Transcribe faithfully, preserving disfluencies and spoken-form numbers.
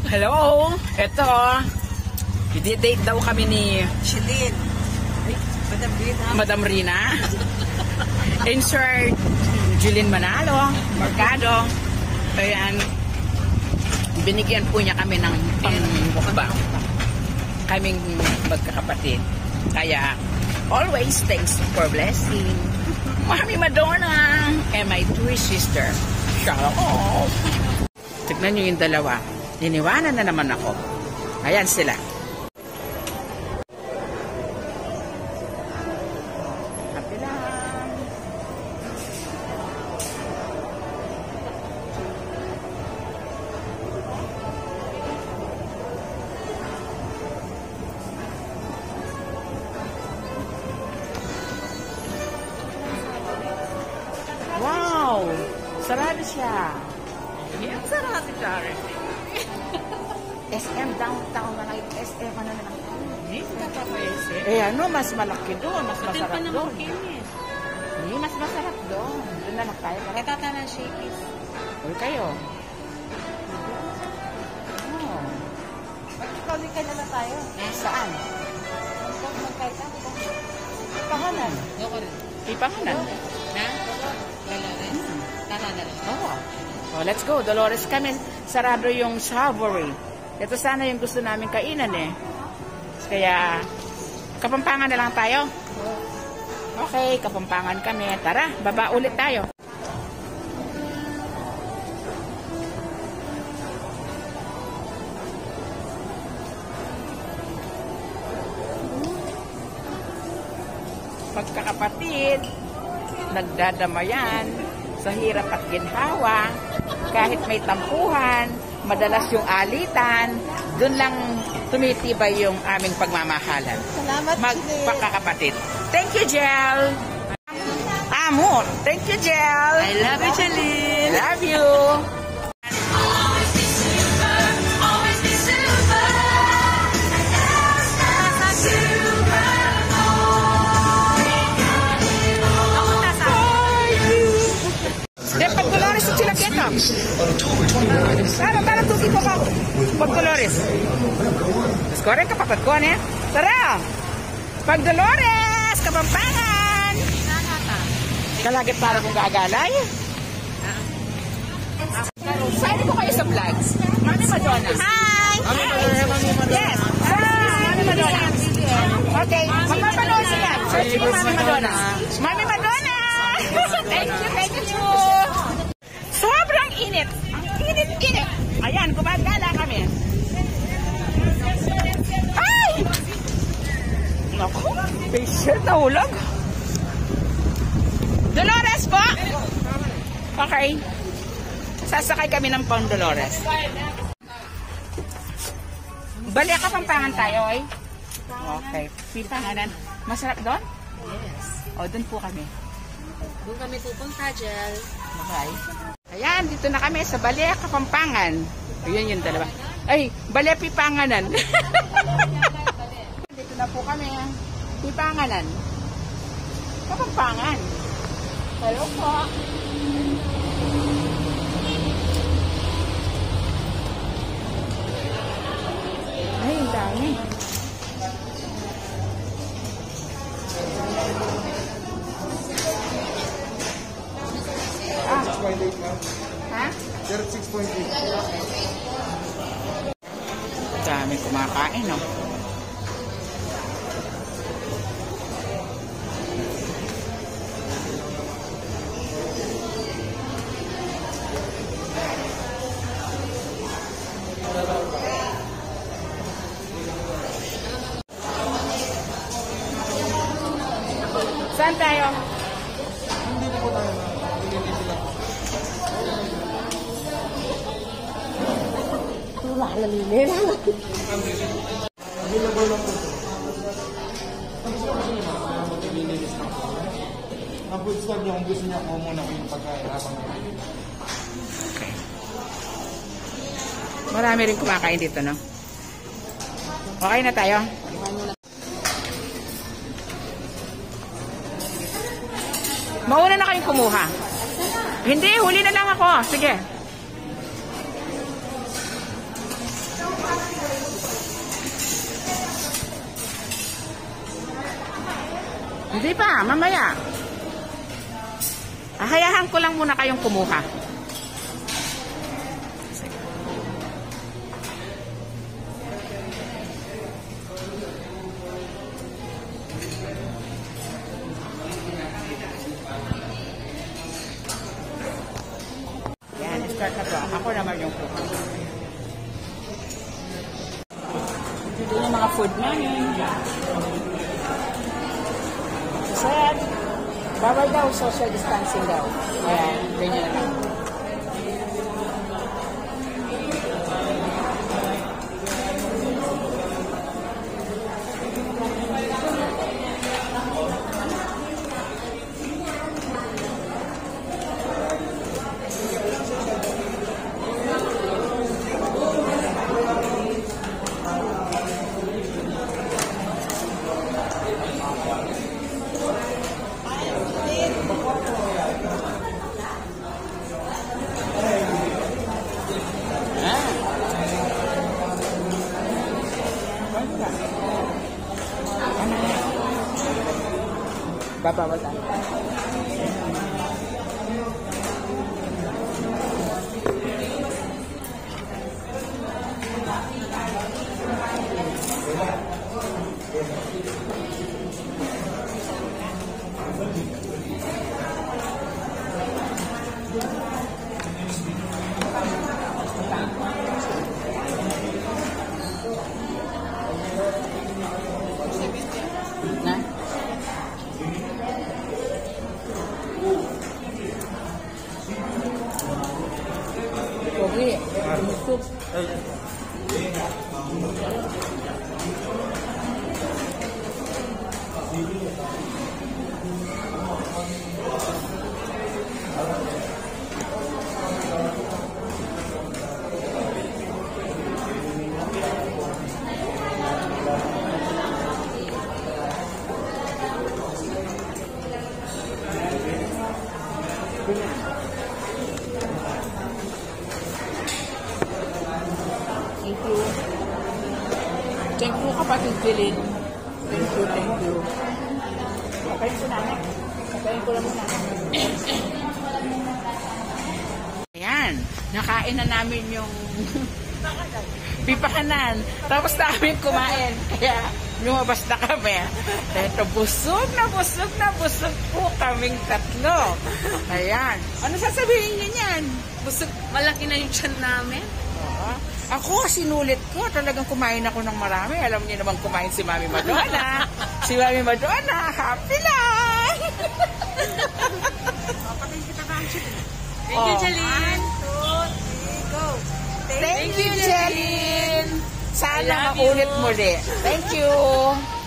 Hello! Ito, i-date daw kami ni Shilin. Madam Rina. Madam Rina. Insert Julin Manalo, Mercado. Ayan, binigyan po niya kami ng pang-mukbang. Kaming magkakapatid. Kaya, always thanks for blessing. Mami Madonna and my three sister. Shalom! Tignan nyo yung dalawa. Iniwanan na naman ako. Ayan sila. Happy lang. Wow! Sarado siya. Yan, sarado siya. S M downtown na ngayon. S M ano na lang. Hindi ka pa pa S M. Eh ano, mas malaki doon. Mas Hotel masarap pa doon. Kinis. Hindi, mas masarap doon. Doon na lang tayo. Kaya tata ng Shakey's. Uy kayo. Oh. Mag-calling ka na lang tayo. Saan? Magkaya ka. Pangalan. Doko rin. Ipangalan. Ha? Dolores. Tata na rin. Oo. Oh, let's go. Dolores kami. Sarado yung Savory. Ito sana yung gusto namin kainan eh. Kaya, Kapampangan na lang tayo. Okay, Kapampangan kami. Tara, baba ulit tayo. Magkakapatid, nagdadamayan sa hirap at ginhawa. Kahit may tampuhan, madalas yung alitan, dun lang tumitibay yung aming pagmamahalan. Salamat, Magpakakapatid. Thank you, Jel. Amor. Thank you, Jel. I love you, Chalin. Love you. Pag Dolores sa Chilaqueta. Tara, tara, tuki po ka. Pag Dolores. Skore ka, papat ko, ano? Tara! Pag Dolores, Kapampangan! Kalagit para kong gagalay. Saan po kayo sa vlogs? Mami Madonna. Hi! Yes! Mami Madonna. Okay, magpapanood siya. Search mo Mami Madonna. Mami Madonna! Thank you, thank you! Sobrang init. Ang init-init. Ayan, gumagala kami. Ay! Naku, patient na ulag. Dolores po! Okay. Sasakay kami ng Pang Dolores. Bali, Kapampangan tayo, eh. Okay. Pipanganan. Masarap doon? Yes. O, doon po kami. Doon kami pupunta, Jel. Okay. Ayan, dito na kami sa Balea, Kapampangan. Ayan yung dalawa. Ay, Balea Pipanganan. Dito na po kami. Pipanganan. Kapampangan. Hello po. Ay, ang dami. Ah. Ha? thirty-six point eight. Dami kumakain, no? Saan tayo? Hindi po tayo. Malaminin. Available lang po. Ang gusto ko siya, maglilinis lang po. Ang food store niya, kung gusto niya po muna ko yung pagkain habang Okay. Marami rin kumakain dito, no? Okay na tayo? Mauna na kayong kumuha. Hindi, huli na lang ako. Sige. Hindi pa, mamaya. Ahayahan ko lang muna kayong kumuha. Yan, start na to. Ako naman yung kuha. Ito yung mga food namin. Sir, bawal daw social distancing daw. Ayan, ganyan na lang. Babawal tayo. Na? Pogi, tumusok. Thank you. Thank you, kapatid Jeline. Thank you, thank you. Pakain ko na. Pakain ko lang muna. Ayan, nakain na namin yung pipakanan. Tapos namin kumain. Kaya lumabas na kami. Ito, busog na busog na busog po kaming tatlo. Ayan. Ano sasabihin niyo niyan? Busog, malaki na yung tiyan namin. Oo. Ako, sinulit ko. Talagang kumain ako ng marami. Alam niyo naman kumain si Mami Madonna. Si Mami Madonna, happy life! Thank you, Oh. Jeline. Thank you, Jeline! I Sana love maulit you. muli. Thank you!